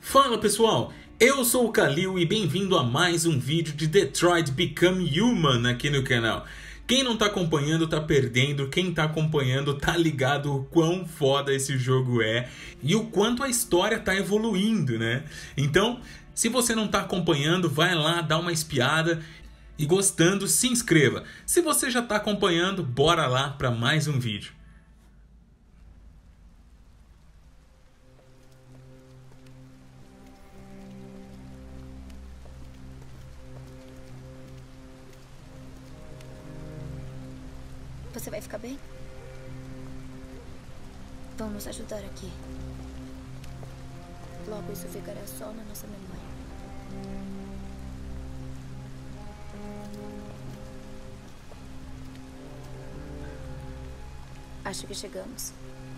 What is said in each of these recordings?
Fala pessoal, eu sou o Kalil e bem-vindo a mais um vídeo de Detroit Become Human aqui no canal. Quem não tá acompanhando tá perdendo, quem tá acompanhando tá ligado o quão foda esse jogo é e o quanto a história tá evoluindo, né? Então, se você não tá acompanhando, vai lá, dá uma espiada e gostando, se inscreva. Se você já tá acompanhando, bora lá para mais um vídeo. Você vai ficar bem? Vamos nos ajudar aqui. Logo isso ficará só na nossa memória. Acho que chegamos.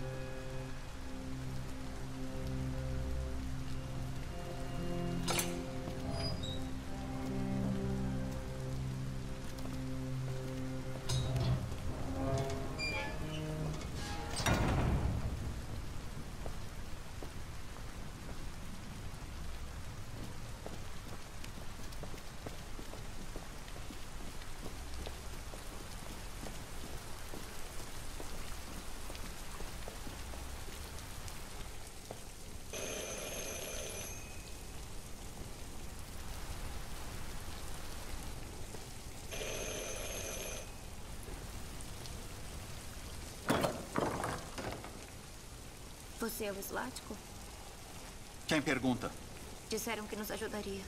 Você é o Slático? Quem pergunta? Disseram que nos ajudaria.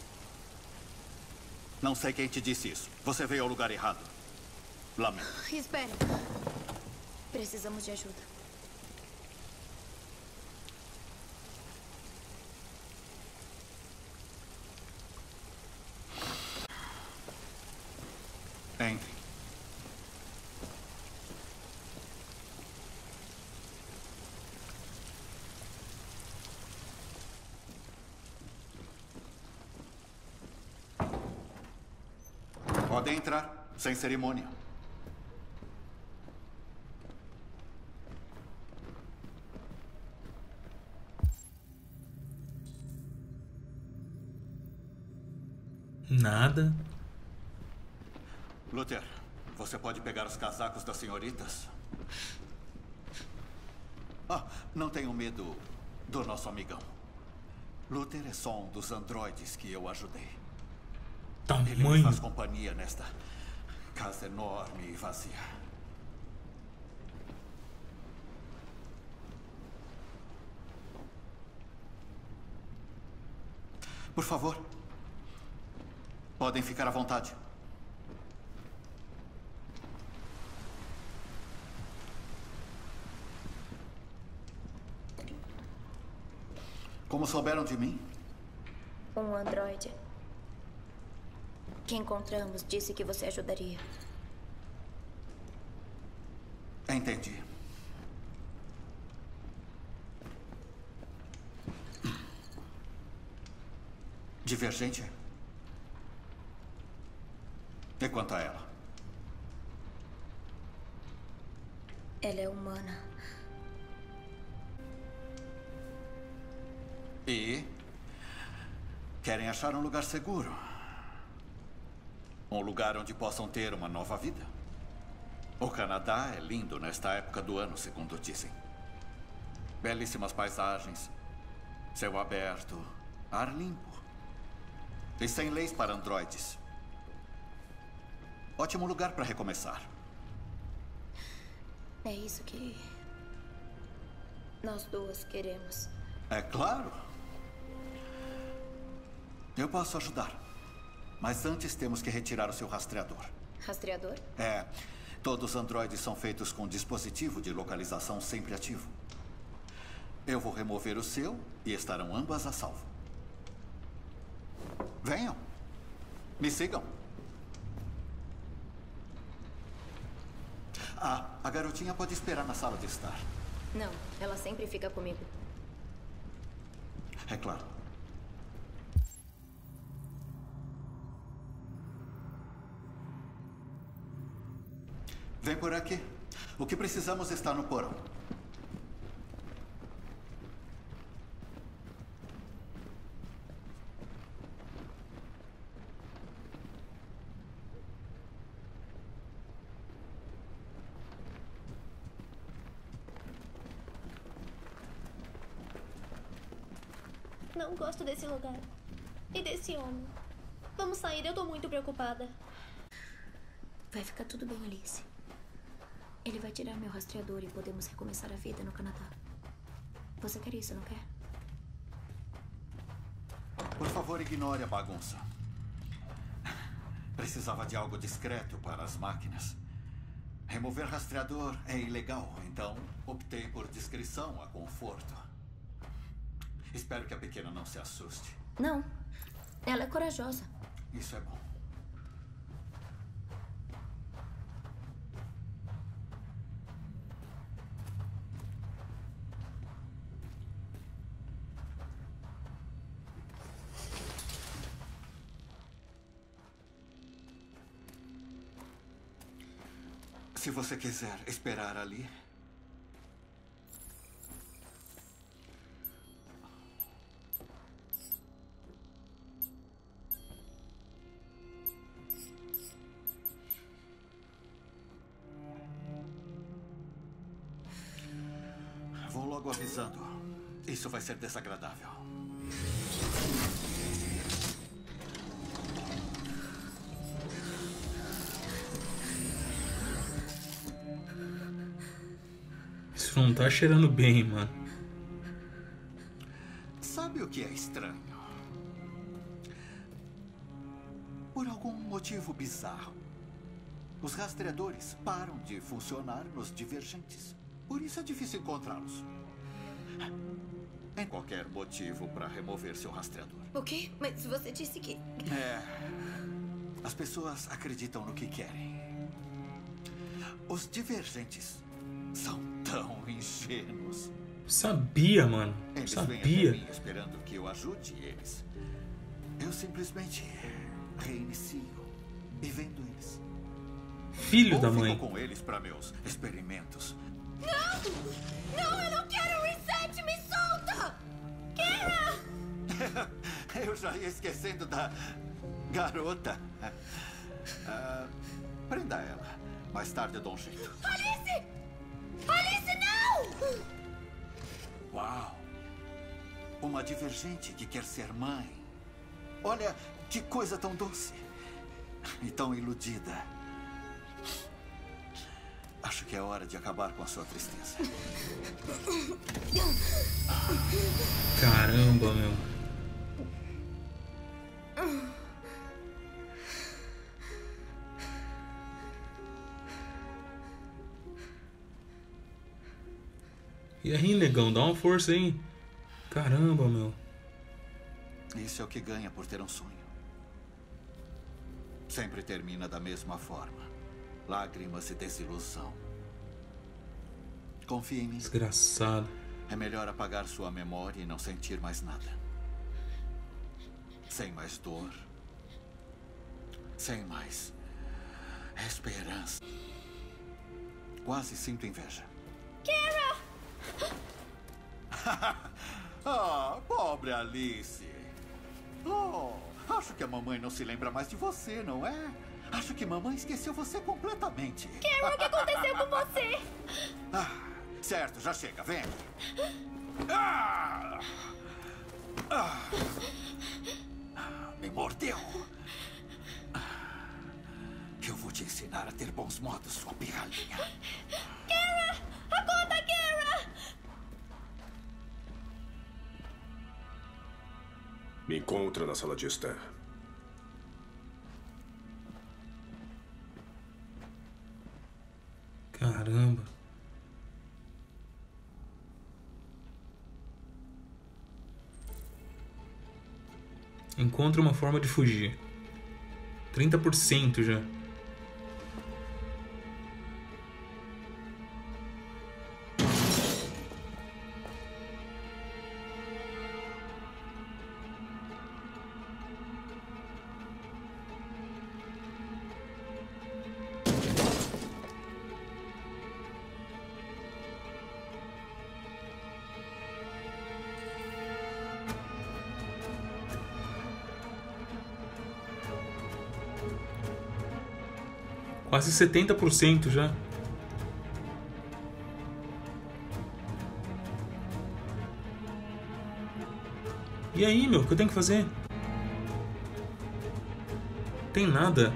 Não sei quem te disse isso. Você veio ao lugar errado. Lamento. Espere. Precisamos de ajuda. Entre. Podem entrar, sem cerimônia. Nada. Luther, você pode pegar os casacos das senhoritas? Não tenham medo do nosso amigão. Luther é só um dos androides que eu ajudei. Ele me faz companhia nesta casa enorme e vazia. Por favor, podem ficar à vontade. Como souberam de mim? Um androide que encontramos disse que você ajudaria. Entendi. Divergente? E quanto a ela? Ela é humana. E? Querem achar um lugar seguro? Um lugar onde possam ter uma nova vida. O Canadá é lindo nesta época do ano, segundo dizem. Belíssimas paisagens, céu aberto, ar limpo. E sem leis para androides. Ótimo lugar para recomeçar. É isso que nós duas queremos. É claro. Eu posso ajudar. Mas antes temos que retirar o seu rastreador. Rastreador? É. Todos os androides são feitos com um dispositivo de localização sempre ativo. Eu vou remover o seu e estarão ambas a salvo. Venham. Me sigam. A garotinha pode esperar na sala de estar. Não, ela sempre fica comigo. É claro. Vem por aqui. O que precisamos está no porão. Não gosto desse lugar. E desse homem. Vamos sair, eu tô muito preocupada. Vai ficar tudo bem, Alice. Ele vai tirar meu rastreador e podemos recomeçar a vida no Canadá. Você quer isso, não quer? Por favor, ignore a bagunça. Precisava de algo discreto para as máquinas. Remover rastreador é ilegal, então optei por discrição a conforto. Espero que a pequena não se assuste. Não. Ela é corajosa. Isso é bom. Se você quiser esperar ali. Vou logo avisando. Isso vai ser desagradável. Isso não tá cheirando bem, mano. Sabe o que é estranho? Por algum motivo bizarro, os rastreadores param de funcionar nos divergentes. Por isso é difícil encontrá-los. Tem qualquer motivo para remover seu rastreador. O quê? Mas você disse que... As pessoas acreditam no que querem. Os divergentes são tão ingênuos. Sabia, mano. Eles vêm até Sabia. mim esperando que eu ajude eles. Eu simplesmente reinicio e vendo eles. Filho Ou da fico mãe. com eles para meus experimentos. Não, eu não quero reset! Me solta! Kara! Eu já ia esquecendo da garota. Prenda ela. Mais tarde eu dou um jeito. Alice! Alice, não! Uau! Uma divergente que quer ser mãe. Olha, que coisa tão doce. E tão iludida. Acho que é hora de acabar com a sua tristeza. Caramba, meu. E aí, negão, dá uma força aí. Caramba, meu. Isso é o que ganha por ter um sonho. Sempre termina da mesma forma. Lágrimas e desilusão. Confie em mim. Desgraçado. É melhor apagar sua memória e não sentir mais nada. Sem mais dor. Sem mais esperança. Quase sinto inveja. Ah, pobre Alice. Oh, acho que a mamãe não se lembra mais de você, não é? Acho que mamãe esqueceu você completamente. Kara, o que aconteceu com você? Certo, já chega, vem aqui. Me mordeu. Eu vou te ensinar a ter bons modos, sua pirralhinha. Kara! Acorda, Kara! Me encontra na sala de estar. Caramba. Encontre uma forma de fugir. 30% já. Quase 70% já. E aí, meu, o que eu tenho que fazer? Tem nada.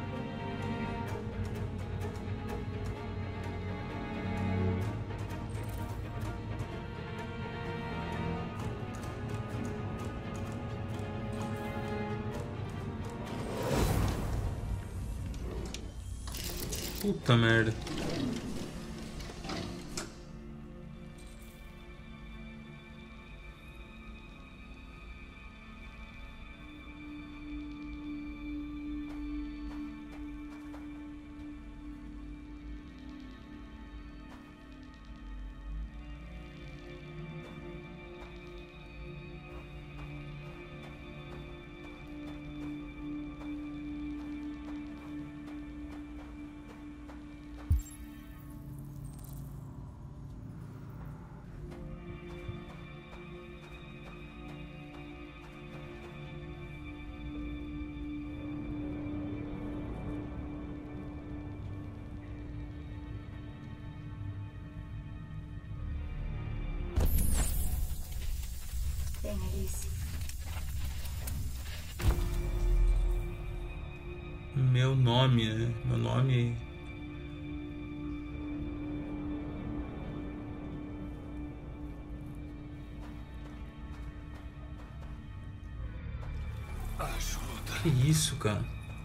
Puta merda. Bem, Alice. Meu nome, né? Meu nome. Ajuda. Que isso, cara?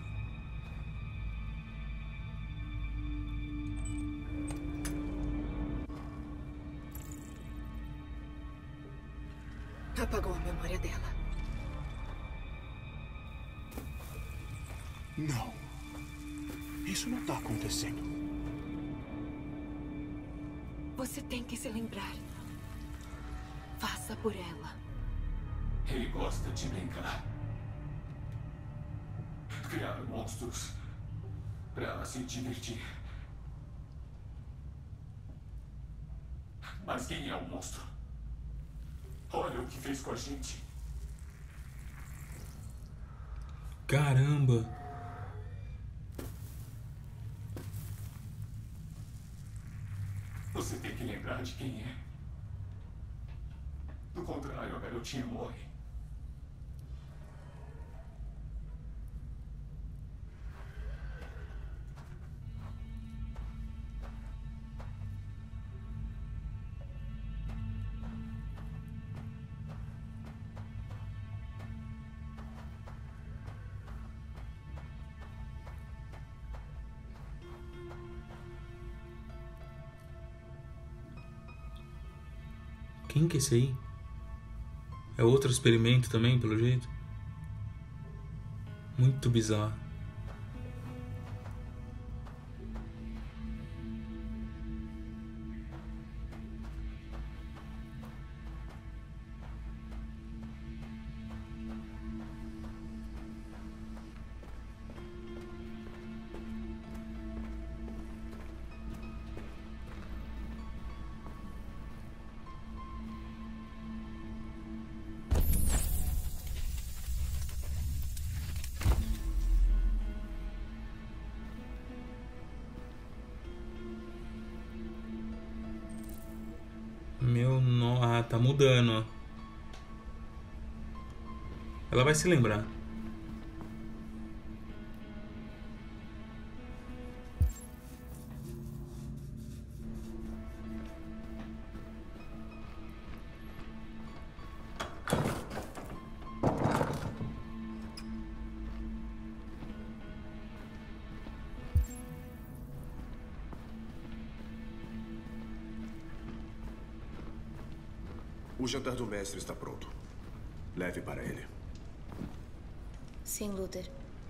Apagou a memória dela. Não. Isso não tá acontecendo. Você tem que se lembrar. Faça por ela. Ele gosta de brincar. Criar monstros pra se divertir. Mas quem é o monstro? Olha o que fez com a gente. Caramba. Você tem que lembrar de quem é. Do contrário, a garotinha morre. Quem que é esse aí? É outro experimento também, pelo jeito? Muito bizarro. Ah, tá mudando, ó. Ela vai se lembrar. O jantar do mestre está pronto. Leve para ele. Sim, Luther.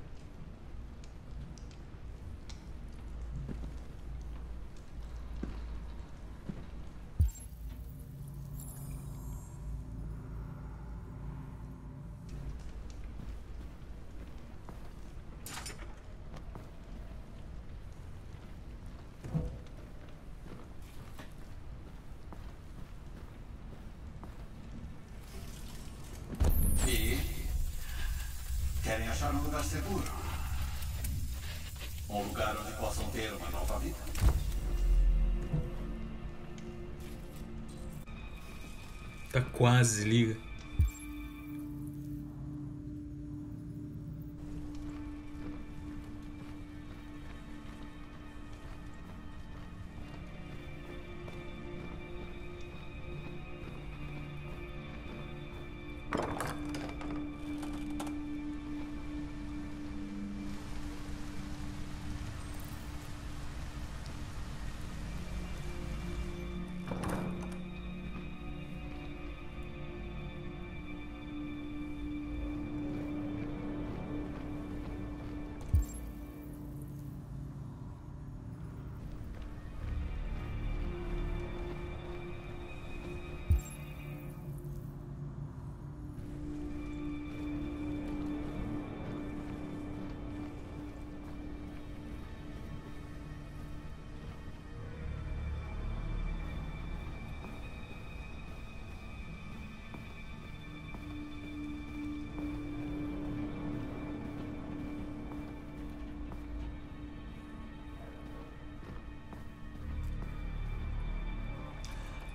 Querem achar um lugar seguro? Um lugar onde possam ter uma nova vida? Tá quase, liga.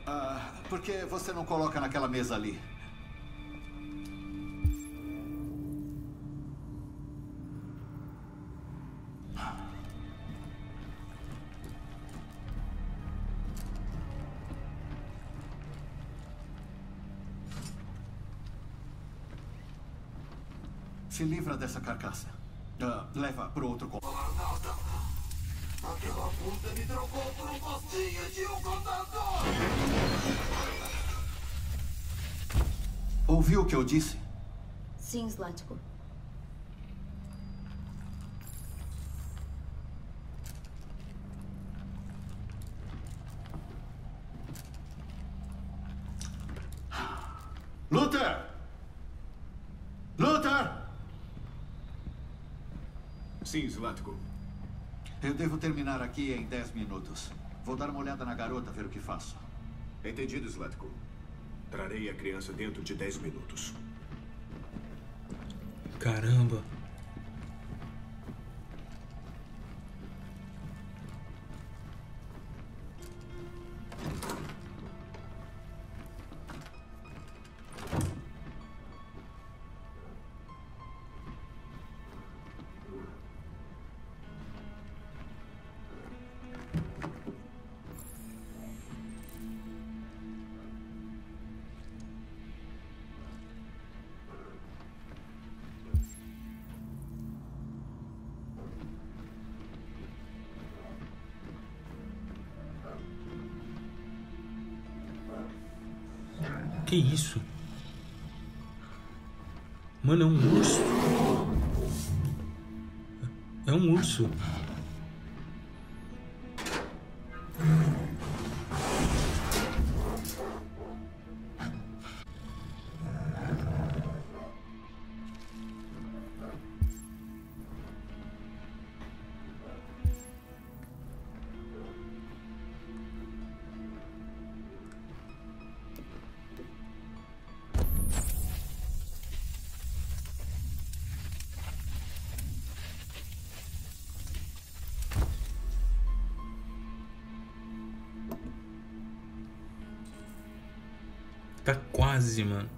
Por que você não coloca naquela mesa ali? Se livra dessa carcaça. Leva pro outro cômodo. Aquela puta me trocou por um postinho de um contador! Ouviu o que eu disse? Sim, Zlatko. Luther! Luther! Sim, Zlatko. Eu devo terminar aqui em 10 minutos. Vou dar uma olhada na garota, ver o que faço. Entendido, Zlatko. Trarei a criança dentro de 10 minutos. Caramba. Que isso? Mano, é um urso. É um urso. Tá quase, mano.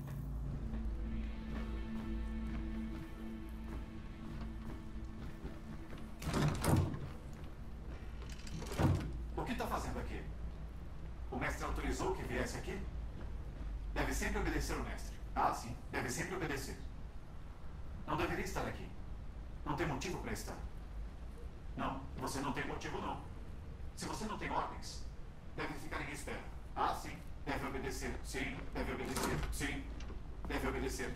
O que está fazendo aqui? O mestre autorizou que viesse aqui? Deve sempre obedecer o mestre. Ah, sim. Deve sempre obedecer. Não deveria estar aqui. Não tem motivo para estar. Não, você não tem motivo, não. Se você não tem ordens, deve ficar em espera. Ah, sim. Deve obedecer. Sim, deve obedecer. Sim, deve obedecer.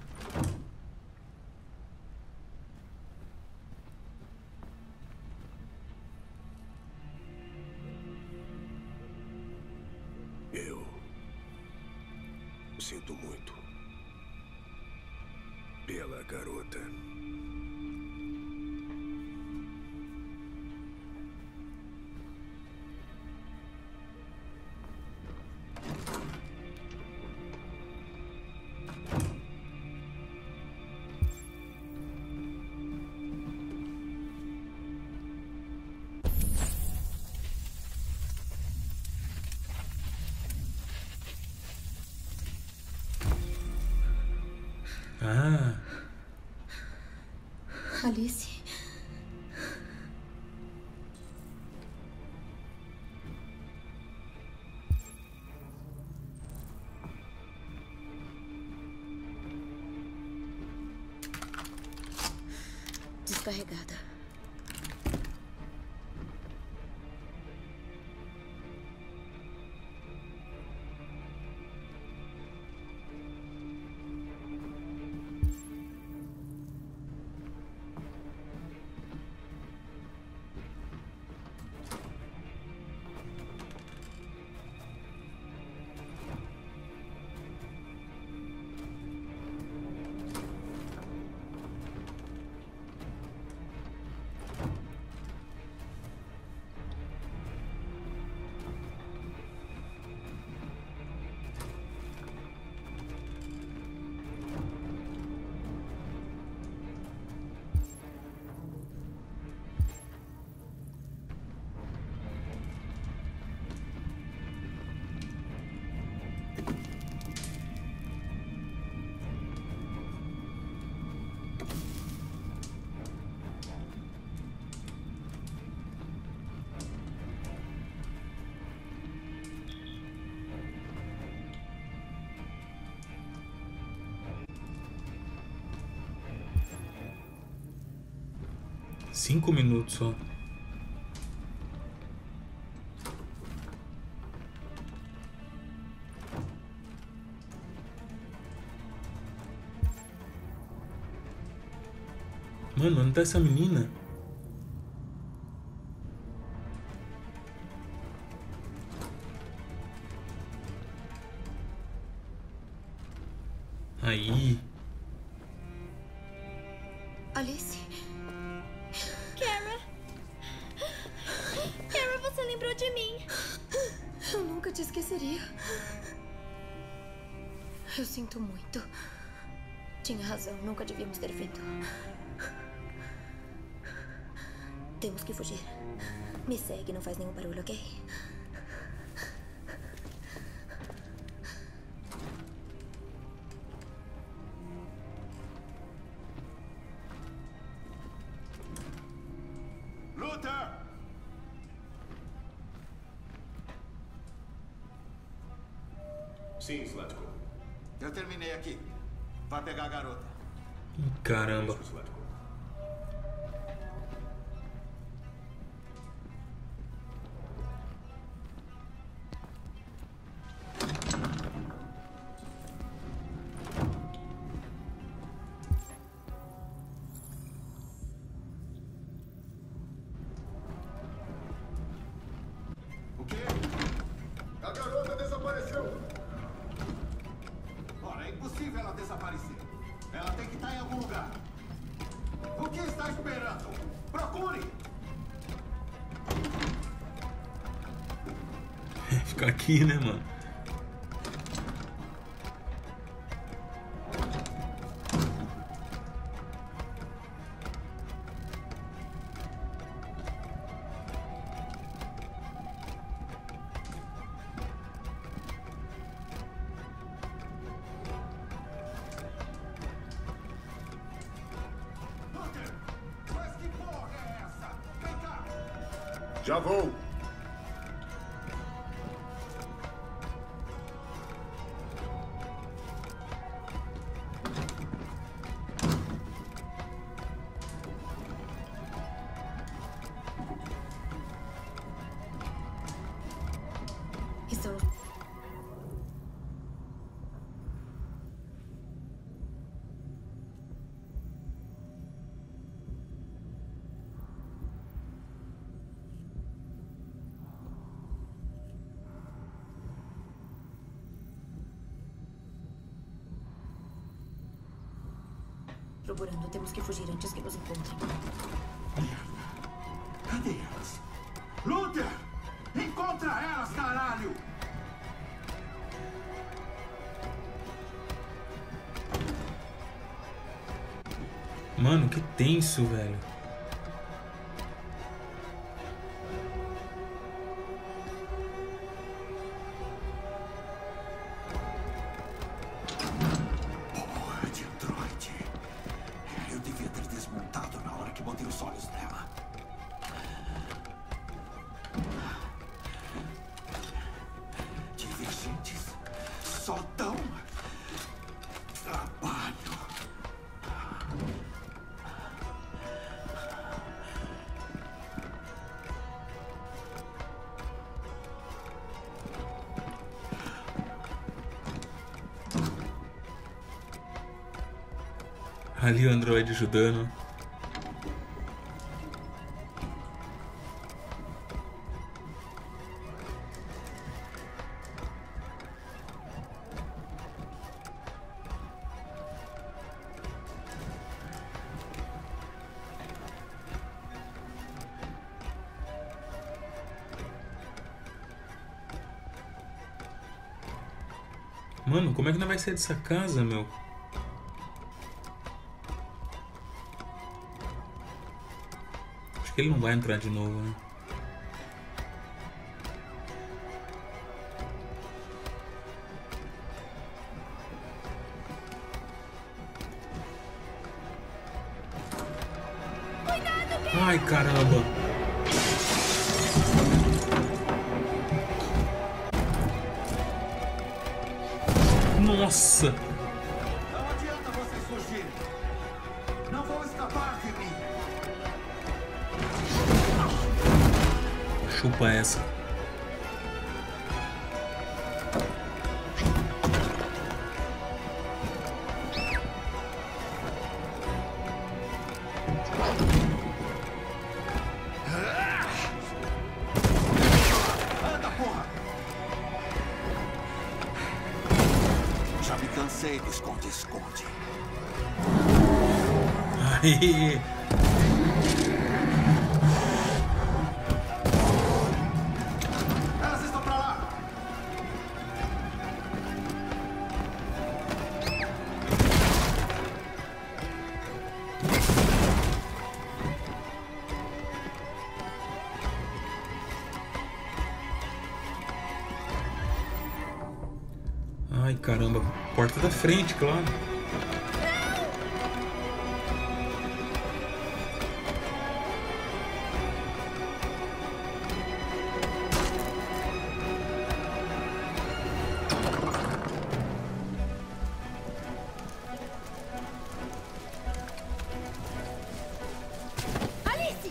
Eu sinto muito pela garota. Ah, Alice. Descarregada. 5 minutos só. Mano, onde tá essa menina? Aí. Alice? Kara! Kara, você lembrou de mim. Eu nunca te esqueceria. Eu sinto muito. Tinha razão, nunca devíamos ter feito. Temos que fugir. Me segue, não faz nenhum barulho, ok? Luther! Sim, Slatko. Eu terminei aqui. Vai pegar a garota. Caramba. Isso, Slatko. O quê? A garota desapareceu. Ora, é impossível ela desaparecer. Ela tem que estar em algum lugar. O que está esperando? Procure! Fica aqui, né, mano? Luther! Mas que porra é essa? Vem cá! Já vou. Estamos... procurando. Temos que fugir antes que nos encontrem. Cadê elas? Luther! Encontra elas, caralho! Mano, que tenso, velho. Porra de androide. Eu devia ter desmontado na hora que botei os olhos nela. Divergentes só dão trabalho. Ali o Android ajudando. Mano, como é que não vai sair dessa casa, meu? Acho que ele não vai entrar de novo, né? Ai, caramba! Nossa! Não adianta vocês fugirem. Não vão escapar de mim. culpa é essa? Anda, porra! Já me cansei de esconde-esconde. Aí. Elas estão pra lá! Ai, caramba. Porta da frente, claro. Alice!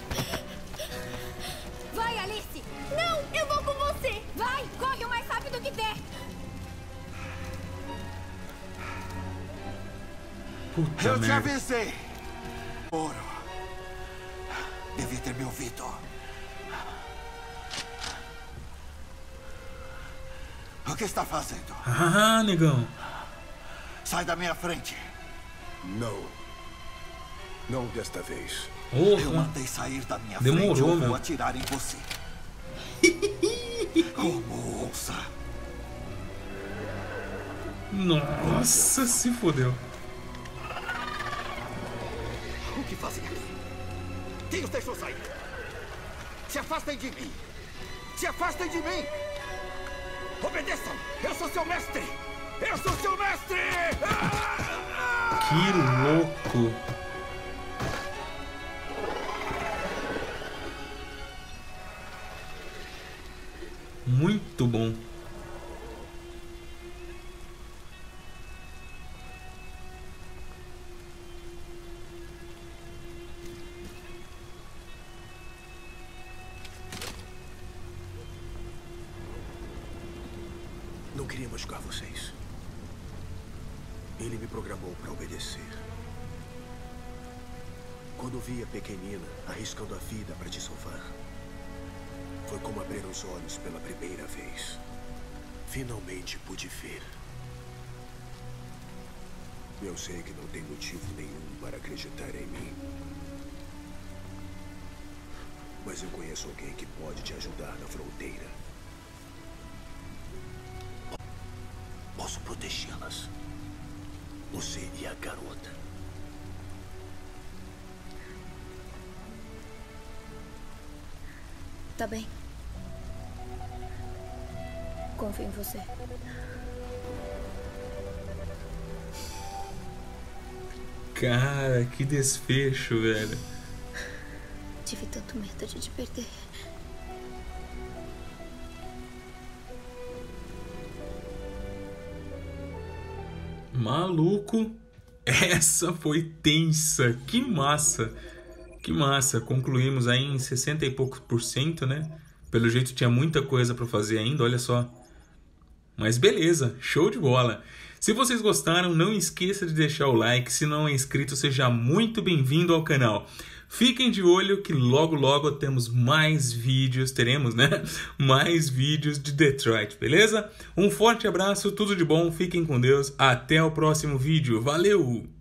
Vai, Alice! Não, eu vou com você! Vai, corre o mais rápido que der! Puta Eu te merda. avisei! Ouro. Devia ter me ouvido. O que está fazendo? Ah, negão. Sai da minha frente. Não. Não desta vez. Eu Porra. mandei sair da minha Demorou, frente ou meu. vou atirar em você. Como ousa? Nossa, se fodeu. O que fazem aqui? Quem os deixou sair? Se afastem de mim! Se afastem de mim! Obedeçam! Eu sou seu mestre! Eu sou seu mestre! Que louco. Muito bom. Não queria machucar vocês. Ele me programou para obedecer. Quando vi a pequenina arriscando a vida para te salvar, foi como abrir os olhos pela primeira vez. Finalmente pude ver. Eu sei que não tem motivo nenhum para acreditar em mim. Mas eu conheço alguém que pode te ajudar na fronteira. Posso protegê-las. Você e a garota. Tá bem. Confio em você. Cara, que desfecho, velho. Tive tanto medo de te perder. Maluco. Essa foi tensa. Que massa. Que massa. Concluímos aí em 60 e poucos %, né? Pelo jeito tinha muita coisa pra fazer ainda, olha só. Mas beleza, show de bola. Se vocês gostaram, não esqueça de deixar o like. Se não é inscrito, seja muito bem-vindo ao canal. Fiquem de olho que logo logo temos mais vídeos, teremos, né? Mais vídeos de Detroit, beleza? Um forte abraço, tudo de bom, fiquem com Deus. Até o próximo vídeo. Valeu!